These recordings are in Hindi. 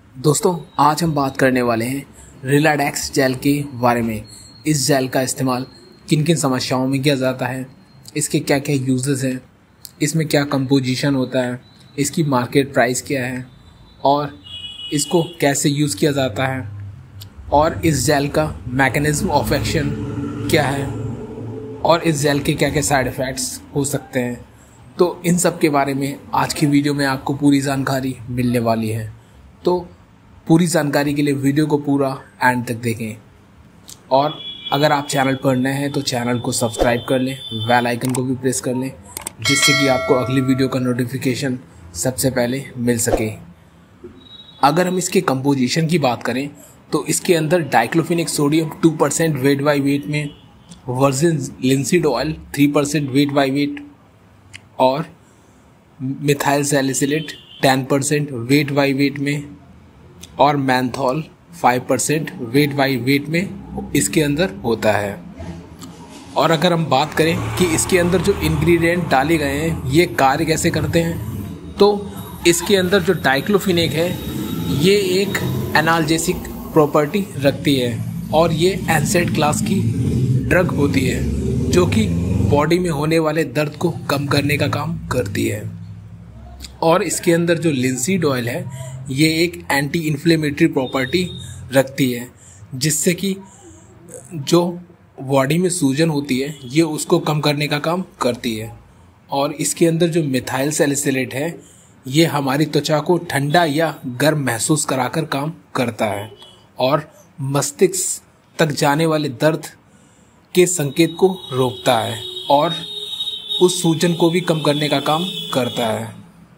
दोस्तों, आज हम बात करने वाले हैं रिलाडेक्स जेल के बारे में। इस जेल का इस्तेमाल किन किन समस्याओं में किया जाता है, इसके क्या क्या यूजेस हैं, इसमें क्या कंपोजिशन होता है, इसकी मार्केट प्राइस क्या है और इसको कैसे यूज़ किया जाता है और इस जेल का मैकेनिज्म ऑफ एक्शन क्या है और इस जेल के क्या क्या साइड इफ़ेक्ट्स हो सकते हैं। तो इन सब के बारे में आज की वीडियो में आपको पूरी जानकारी मिलने वाली है। तो पूरी जानकारी के लिए वीडियो को पूरा एंड तक देखें और अगर आप चैनल पर नए हैं तो चैनल को सब्सक्राइब कर लें, बेल आइकन को भी प्रेस कर लें जिससे कि आपको अगली वीडियो का नोटिफिकेशन सबसे पहले मिल सके। अगर हम इसके कंपोजिशन की बात करें तो इसके अंदर diclofenac sodium 2% weight by weight में, virgin linseed oil 3% weight by weight और methyl salicylate 10% weight by weight में और मैंथॉल 5% वेट बाई वेट में इसके अंदर होता है। और अगर हम बात करें कि इसके अंदर जो इंग्रेडिएंट डाले गए हैं ये कार्य कैसे करते हैं, तो इसके अंदर जो डाइक्लोफेनेक है ये एक एनाल्जेसिक प्रॉपर्टी रखती है और ये एनसेड क्लास की ड्रग होती है जो कि बॉडी में होने वाले दर्द को कम करने का काम करती है। और इसके अंदर जो लिंसीड ऑयल है ये एक एंटी इन्फ्लेमेटरी प्रॉपर्टी रखती है जिससे कि जो बॉडी में सूजन होती है ये उसको कम करने का काम करती है। और इसके अंदर जो मिथाइल सैलिसिलेट है ये हमारी त्वचा को ठंडा या गर्म महसूस कराकर काम करता है और मस्तिष्क तक जाने वाले दर्द के संकेत को रोकता है और उस सूजन को भी कम करने का काम करता है।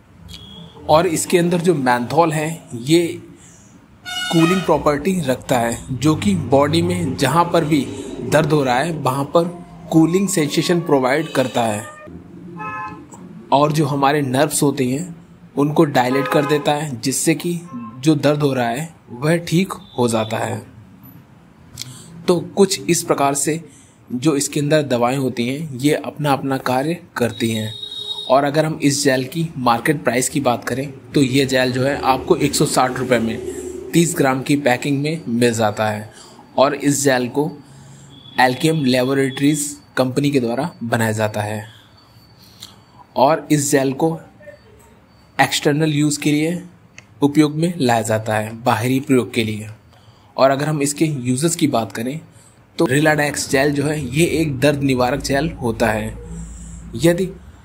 और इसके अंदर जो मैंथॉल है ये कूलिंग प्रॉपर्टी रखता है जो कि बॉडी में जहाँ पर भी दर्द हो रहा है वहाँ पर कूलिंग सेंसेशन प्रोवाइड करता है और जो हमारे नर्व्स होते हैं उनको डायलेट कर देता है जिससे कि जो दर्द हो रहा है वह ठीक हो जाता है। तो कुछ इस प्रकार से जो इसके अंदर दवाएं होती हैं ये अपना अपना कार्य करती हैं। और अगर हम इस जेल की मार्केट प्राइस की बात करें तो ये जेल जो है आपको 160 रुपये में 30 ग्राम की पैकिंग में मिल जाता है। और इस जेल को एल्केम लेबोरेटरीज कंपनी के द्वारा बनाया जाता है और इस जेल को एक्सटर्नल यूज़ के लिए उपयोग में लाया जाता है, बाहरी प्रयोग के लिए। और अगर हम इसके यूजेस की बात करें तो रिलाडेक्स जेल जो है ये एक दर्द निवारक जेल होता है। यदि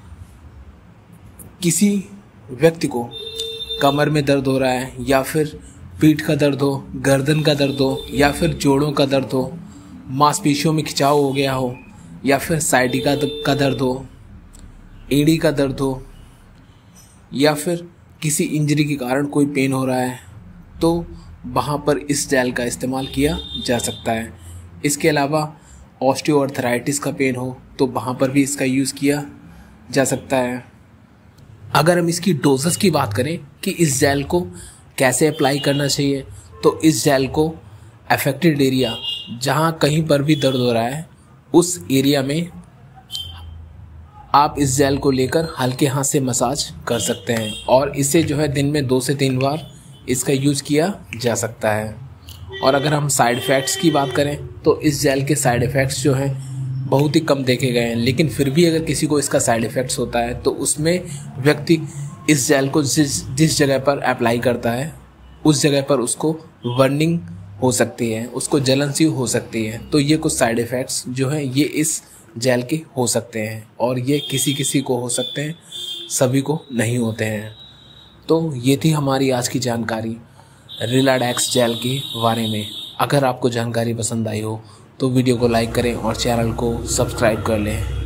किसी व्यक्ति को कमर में दर्द हो रहा है या फिर पीठ का दर्द हो, गर्दन का दर्द हो या फिर जोड़ों का दर्द हो, मांसपेशियों में खिंचाव हो गया हो या फिर साइटिका का दर्द हो, एड़ी का दर्द हो या फिर किसी इंजरी के कारण कोई पेन हो रहा है तो वहाँ पर इस जेल का इस्तेमाल किया जा सकता है। इसके अलावा ऑस्टियोआर्थराइटिस का पेन हो तो वहाँ पर भी इसका यूज़ किया जा सकता है। अगर हम इसकी डोजेस की बात करें कि इस जेल को कैसे अप्लाई करना चाहिए तो इस जेल को अफेक्टेड एरिया जहाँ कहीं पर भी दर्द हो रहा है उस एरिया में आप इस जेल को लेकर हल्के हाथ से मसाज कर सकते हैं और इसे जो है दिन में 2 से 3 बार इसका यूज़ किया जा सकता है। और अगर हम साइड इफ़ेक्ट्स की बात करें तो इस जेल के साइड इफ़ेक्ट्स जो हैं बहुत ही कम देखे गए हैं, लेकिन फिर भी अगर किसी को इसका साइड इफ़ेक्ट्स होता है तो उसमें व्यक्ति इस जेल को जिस जगह पर अप्लाई करता है उस जगह पर उसको बर्निंग हो सकती है, उसको जलन सी हो सकती है। तो ये कुछ साइड इफ़ेक्ट्स जो हैं ये इस जेल के हो सकते हैं और ये किसी किसी को हो सकते हैं, सभी को नहीं होते हैं। तो ये थी हमारी आज की जानकारी रिलाडेक्स जेल के बारे में। अगर आपको जानकारी पसंद आई हो तो वीडियो को लाइक करें और चैनल को सब्सक्राइब कर लें।